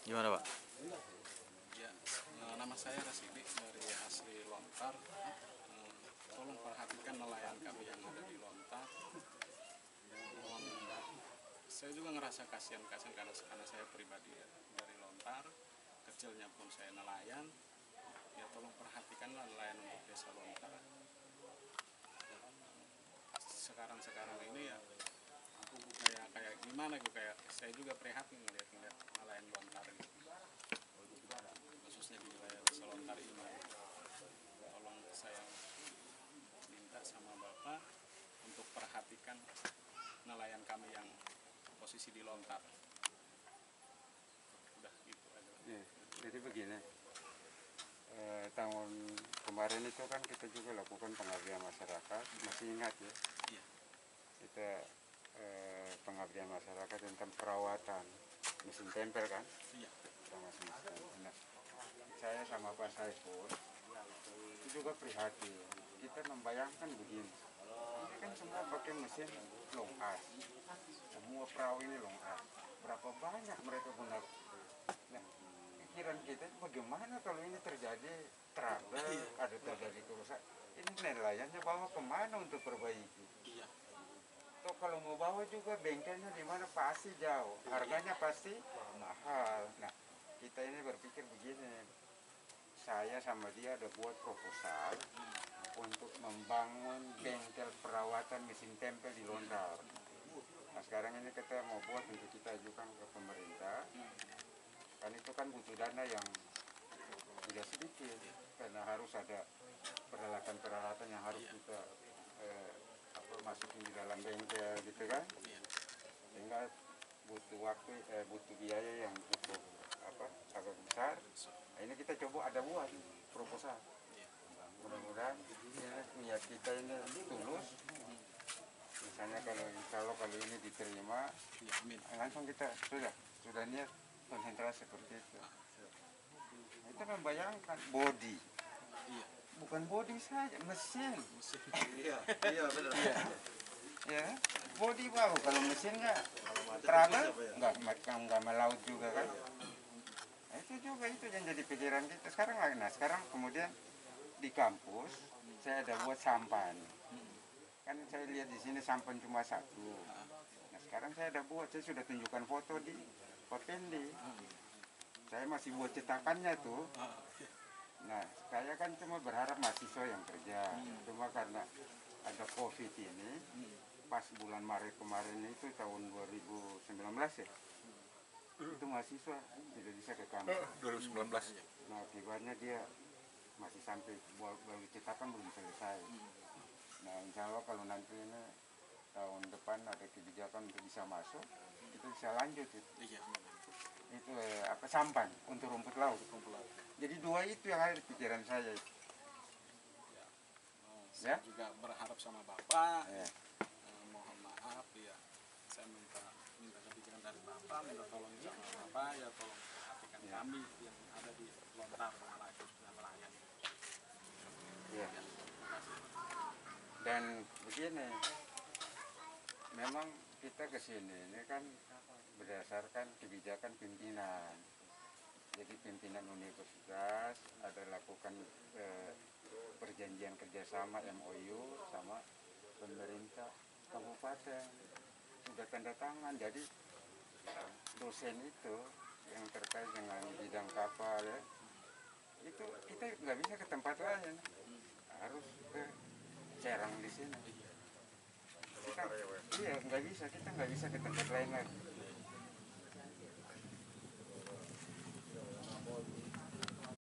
Gimana Pak? Ya, nama saya Rasidi dari asli Lontar. Tolong perhatikan nelayan kami yang ada di Lontar. Saya juga ngerasa kasihan karena saya pribadi dari Lontar. Kecilnya pun saya nelayan. Ya tolong perhatikanlah nelayan untuk desa Lontar. Sekarang ini ya kayak gimana gitu, kayak saya juga prihatin ngeliat nelayan Lontar gitu. Khususnya di wilayah desa Lontar ini. Tolong saya minta sama Bapak untuk perhatikan nelayan kami yang posisi di Lontar. Udah gitu aja. Ya, jadi begini, tahun kemarin itu kan kita juga lakukan pengabdian masyarakat, masih ingat ya? Iya. Kita pengabdian masyarakat tentang perawatan mesin tempel kan? Iya. Nah, saya sama Pak Saiful itu juga prihatin. Kita membayangkan begini, ini kan semua pakai mesin long as, semua perahu ini long as. Berapa banyak mereka gunakan? Nah, pikiran kita bagaimana kalau ini terjadi trouble, ada terjadi kerusakan, ini nelayannya bawa kemana untuk perbaiki? Iya. Atau kalau mau bawa juga bengkelnya di mana pasti jauh, harganya pasti mahal. Nah, kita ini berpikir begini, saya sama dia ada buat proposal untuk membangun bengkel perawatan mesin tempel di Lontar. Nah, sekarang ini kita mau buat untuk kita ajukan ke pemerintah. Kan itu kan butuh dana yang tidak sedikit, karena harus ada peralatan-peralatan yang harus kita masukin di dalam bengkel gitu kan, sehingga butuh waktu, butuh biaya yang cukup agak besar. Nah, ini kita coba ada buat proposal, mudah-mudahan niat kita ini tulus. Misalnya kalau ini diterima, langsung kita sudah niat konsentrasi seperti itu. Nah, itu membayangkan body, bukan body saja, mesin. Iya benar. Ya, body baru, kalau mesin nggak trouble, nggak melaut juga kan. Nah, itu juga itu yang jadi pikiran kita sekarang. Nah, sekarang kemudian di kampus saya ada buat sampan. Kan saya lihat di sini sampan cuma satu. Nah, sekarang saya ada buat, saya sudah tunjukkan foto di Porpendi. Saya masih buat cetakannya tuh. Nah, saya kan cuma berharap mahasiswa yang kerja. Cuma karena ada COVID ini, pas bulan Maret kemarin itu tahun 2019 ya, itu mahasiswa tidak bisa ke kampus. 2019. Nah, akibatnya dia masih sampai baru cetakan belum selesai. Nah, insya Allah kalau nanti ini tahun depan ada kebijakan untuk bisa masuk, itu bisa lanjut itu. Iya. Itu sampan untuk rumput laut. Jadi dua itu yang ada di pikiran saya. Saya juga berharap sama Bapak. Mohon maaf ya. Saya minta kebijakan dari Bapak, minta tolong sama Bapak ya, tolong perhatikan kami yang ada di Lontar nelayan. Ya. Dan begini, memang kita kesini ini kan berdasarkan kebijakan pimpinan. Jadi pimpinan universitas ada lakukan perjanjian kerjasama MOU sama pemerintah kabupaten, sudah tanda tangan. Jadi dosen itu yang terkait dengan bidang kapal ya, itu kita nggak bisa ke tempat lain, harus ke Serang di sini. Kita, iya nggak bisa, kita nggak bisa ke tempat lain lagi.